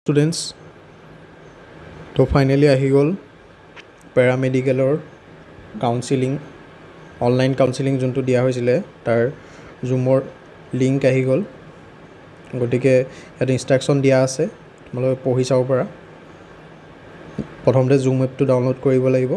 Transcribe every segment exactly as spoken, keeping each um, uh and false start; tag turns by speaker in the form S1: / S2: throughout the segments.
S1: Students, তো finally আহি গ'ল পেৰামেডিকেলৰ কাউন্সেলিং অনলাইন কাউন্সেলিং যোনটো দিয়া হৈছিলে তাৰ জুমৰ লিংক আহি গ'ল গতিকে ইয়াত ইনষ্ট্ৰাকচন দিয়া আছে তোমালোকে পঢ়ি চাব পাৰা প্ৰথমতে জুম এপটো ডাউনলোড কৰিব লাগিব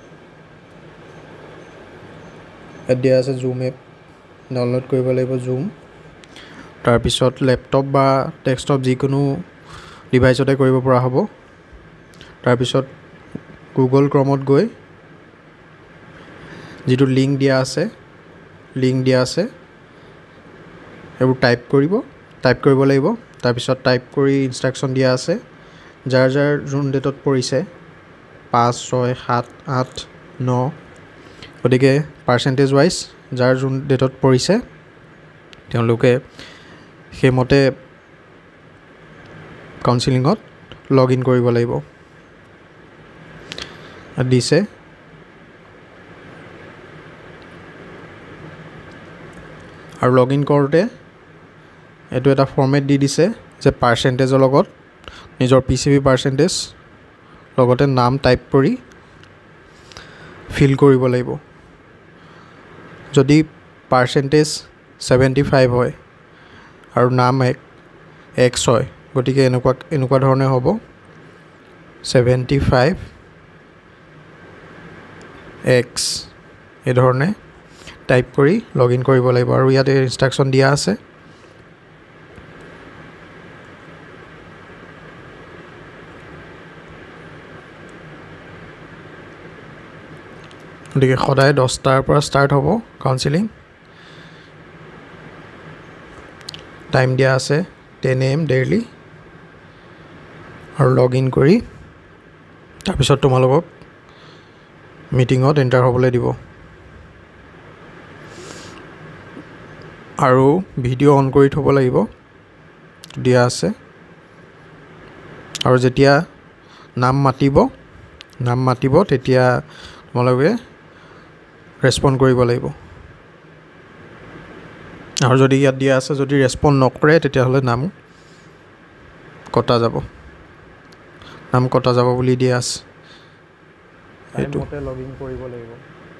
S1: ইয়াত দিয়া আছে জুম এপ ডাউনলোড কৰিব লাগিব জুম তাৰপিছত লেপটপ বা ডেস্কটপ যিকোনো ডিভাইসতে কৰিব পৰা হ'ব তাৰপিছত গুগল ক্ৰমত গৈ যেটো লিংক দিয়া আছে লিংক দিয়া আছে এবোৰ টাইপ কৰিব টাইপ কৰিব লাগিব তাৰপিছত টাইপ কৰি ইনষ্ট্ৰাকচন দিয়া আছে যাৰ যাৰ জুন ডেটত পৰিছে পাঁচ ছয় সাত আঠ ন গতিকে পাৰ্সেন্টেজ ওয়াইজ যাৰ জুন ডেটত পৰিছে তেওঁলোকে হেমতে কাউন্সেলিংত লগ ইন কৰিব লাগিব দিছে আৰু লগ ইন কৰোতে এটো এটা ফৰমেট দি দিছে যে পাৰ্সেন্টেজৰ লগত নিজৰ পিসিবি পাৰ্সেন্টেজ লগতে নাম টাইপ কৰি ফিল কৰিব লাগিব যদি পাৰ্সেন্টেজ সেভেন্টি ফাইভ হয় আৰু নাম এক এক্স হয় গতিকে এনেকুৱা এনেকুৱা ধৰণে হ'ব সেভেন্টি ফাইভ এক্স এই ধৰণে টাইপ কৰি লগ ইন কৰিব লাগিব আৰু ইয়াতে ইনষ্ট্ৰাকচন দিয়া আছে গতিকে সদায় দহটাৰ পৰা ষ্টাৰ্ট হ'ব কাউন্সেলিং টাইম দিয়া আছে টেন এ এম ডেইলি আৰু লগ ইন কৰি তাৰপিছত তোমালোকক মিটিঙত এন্টাৰ হ'বলৈ দিব আৰু ভিডিঅ' অন কৰি থব লাগিব দিয়া আছে আৰু যেতিয়া নাম মাতিব নাম মাতিব তেতিয়া তোমালোকে ৰেসপন্ড কৰিব লাগিব আৰু যদি ইয়াত দিয়া আছে যদি ৰেসপন্ড নকৰে তেতিয়া হলে নাম কটা যাব নাম কটা যাব বুলি দিয়া আছে এটো মতে লগ ইন কৰিব লাগিব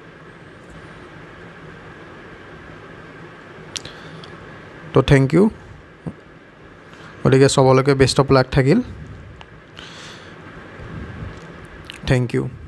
S1: তো থ্যাংক ইউ গতিকে সবলৈকে বেষ্ট অফ লাক থাকিল থ্যাংক ইউ